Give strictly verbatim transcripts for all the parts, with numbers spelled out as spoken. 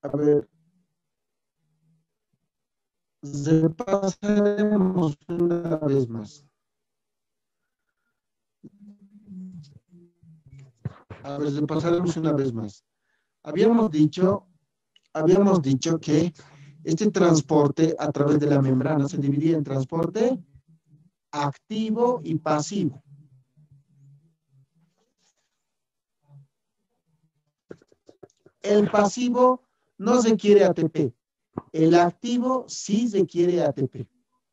A ver, repasaremos una vez más. A ver, repasaremos una vez más. Habíamos dicho, habíamos dicho que este transporte a través de la membrana se dividía en transporte activo y pasivo. El pasivo no requiere A T P. El activo sí requiere A T P.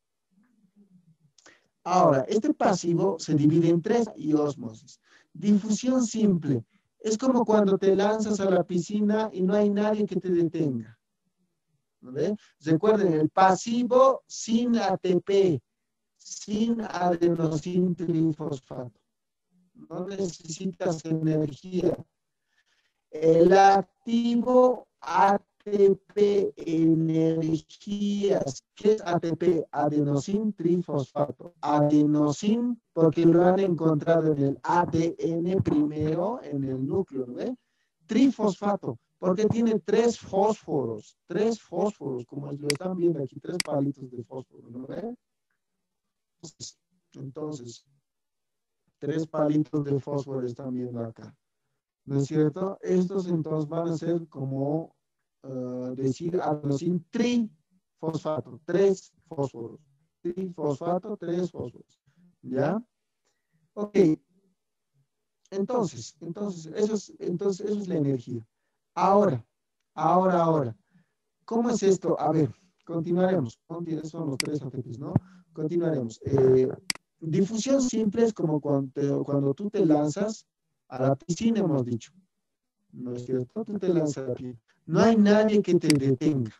Ahora, este pasivo se divide en tres y ósmosis. Difusión simple. Es como cuando te lanzas a la piscina y no hay nadie que te detenga. ¿No ve? Recuerden, el pasivo sin A T P, sin adenosín trifosfato. No necesitas energía. El activo A T P, energías. ¿Qué es A T P? Adenosín trifosfato. Adenosín, porque lo han encontrado en el A D N primero, en el núcleo, ¿no ve? Trifosfato, porque tiene tres fósforos, tres fósforos, como lo están viendo aquí, tres palitos de fósforo, ¿no ve? Entonces, entonces tres palitos de fósforo están viendo acá. ¿No es cierto? Estos entonces van a ser como uh, decir adenosín trifosfato, tres fósforos. Trifosfato, tres fósforos. ¿Ya? Ok. Entonces, entonces, eso es, entonces, eso es la energía. Ahora, ahora, ahora. ¿Cómo es esto? A ver, continuaremos. Son los tres A T Ps, ¿no? Continuaremos. Eh, difusión simple es como cuando, te, cuando tú te lanzas a la piscina, hemos dicho. ¿No es cierto? Tú te lanzas a la piscina. No hay nadie que te detenga.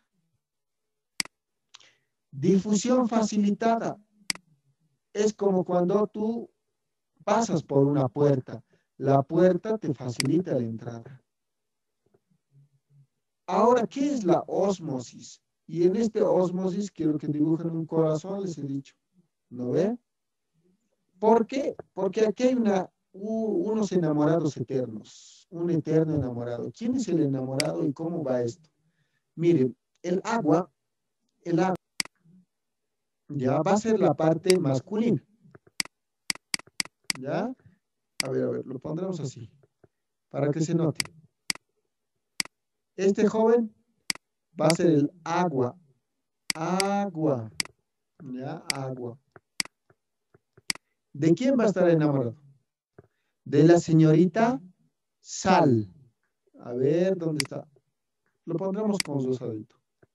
Difusión facilitada es como cuando tú pasas por una puerta. La puerta te facilita la entrada. Ahora, ¿qué es la ósmosis? Y en este ósmosis quiero que dibujen un corazón, les he dicho. ¿No ve? ¿Por qué? Porque aquí hay una, uh, unos enamorados eternos, un eterno enamorado. ¿Quién es el enamorado y cómo va esto? Miren, el agua, el agua, ya va a ser la parte masculina. ¿Ya? A ver, a ver, lo pondremos así, para que se note. Este joven va a ser el agua, agua, ¿ya? Agua. ¿De quién va a estar enamorado? De la señorita Sal. A ver, ¿dónde está? Lo pondremos con rosadito.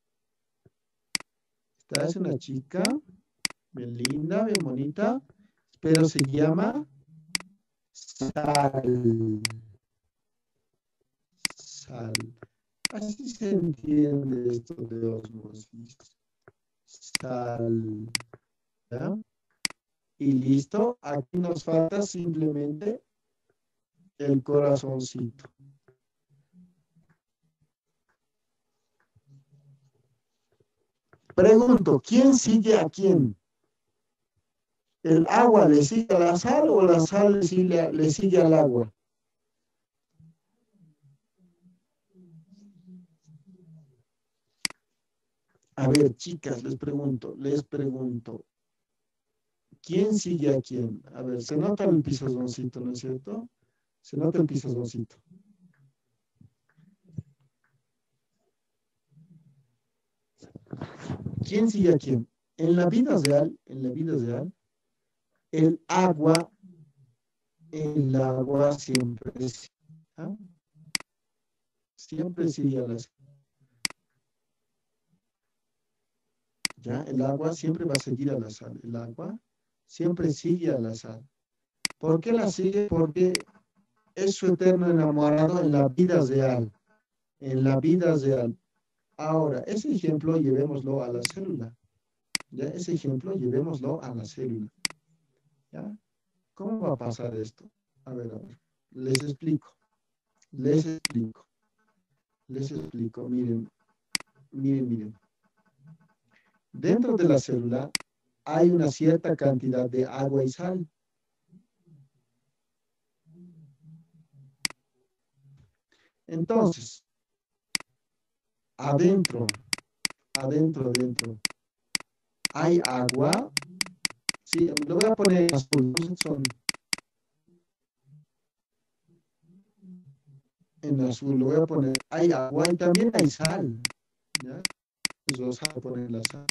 Esta es una chica, bien linda, bien bonita, pero se llama Sal. Sal. Así se entiende esto de osmosis. Sal. ¿Ya? Y listo, aquí nos falta simplemente el corazoncito. Pregunto, ¿quién sigue a quién? ¿El agua le sigue a la sal o la sal le sigue, le sigue al agua? A ver, chicas, les pregunto, les pregunto. ¿Quién sigue a quién? A ver, se nota el pisozoncito, ¿no es cierto? Se nota el pisozoncito. ¿Quién sigue a quién? En la vida real, en la vida real, el agua, el agua siempre, ¿ah? Siempre sigue a la sal. ¿Ya? El agua siempre va a seguir a la sal. El agua siempre sigue a la sal. ¿Por qué la sigue? Porque es su eterno enamorado en la vida real. En la vida real. Ahora, ese ejemplo llevémoslo a la célula. ¿Ya? Ese ejemplo llevémoslo a la célula. ¿Ya? ¿Cómo va a pasar esto? A ver, a ver. Les explico. Les explico. Les explico. Miren, miren, miren. Dentro de la célula hay una cierta cantidad de agua y sal. Entonces, adentro, adentro, adentro, hay agua. Sí, lo voy a poner en azul. Son en azul, lo voy a poner. Hay agua y también hay sal. ¿Ya? Los dos a poner la sal.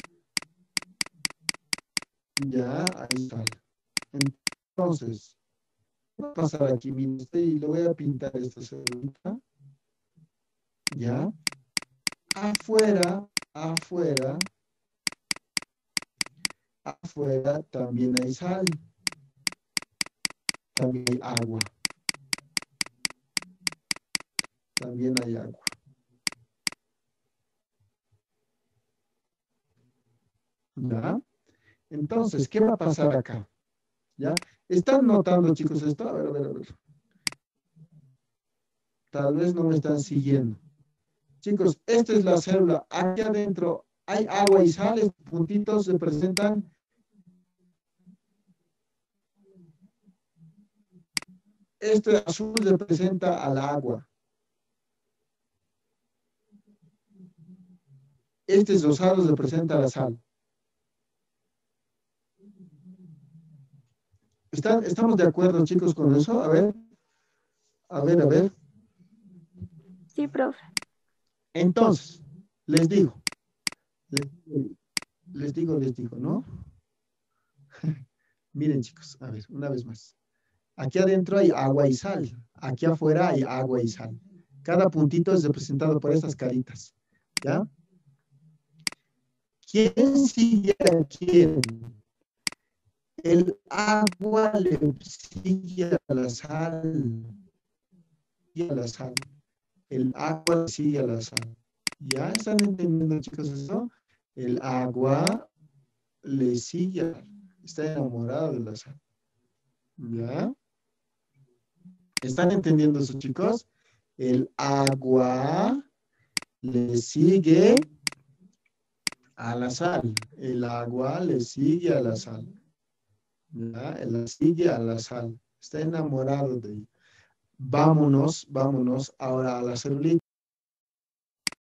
Ya, hay sal. Entonces, ¿qué va a pasar aquí? Mira, y lo voy a pintar esta célula. ¿Ya? Afuera, afuera, afuera también hay sal. También hay agua. También hay agua. ¿Ya? Entonces, ¿qué va a pasar acá? ¿Ya? ¿Están notando, chicos, esto? A ver, a ver, a ver. Tal vez no me están siguiendo. Chicos, esta es la célula. Aquí adentro hay agua y sal. Estos puntitos se presentan. Este azul representa al agua. Este rosado representa la sal. ¿Están, ¿Estamos de acuerdo, chicos, con eso? A ver. A ver, a ver. Sí, profe. Entonces, les digo. Les, les digo, les digo, ¿no? Miren, chicos, a ver, una vez más. Aquí adentro hay agua y sal. Aquí afuera hay agua y sal. Cada puntito es representado por estas caritas. ¿Ya? ¿Quién sigue a quién? El agua le sigue a la sal. Sigue a la sal. El agua le sigue a la sal. ¿Ya están entendiendo, chicos, eso? El agua le sigue a la sal. Está enamorado de la sal. ¿Ya? ¿Están entendiendo eso, chicos? El agua le sigue a la sal. El agua le sigue a la sal. ¿Ya? Le sigue a la sal. Está enamorado de ella. Vámonos, vámonos ahora a la celulita.